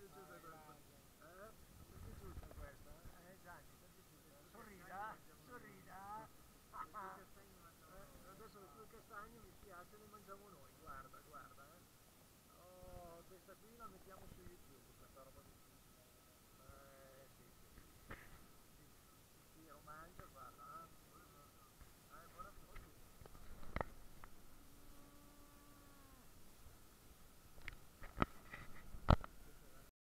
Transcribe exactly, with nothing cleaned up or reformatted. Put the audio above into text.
piaciuta questa? Eh? Ti è piaciuta questa? Eh Gianni, ti è piaciuta? Sorrida, sorrida. Eh, adesso il castagno mi piace, li mangiamo noi, guarda, guarda, eh. Oh, questa qui la mettiamo su YouTube, questa roba qui.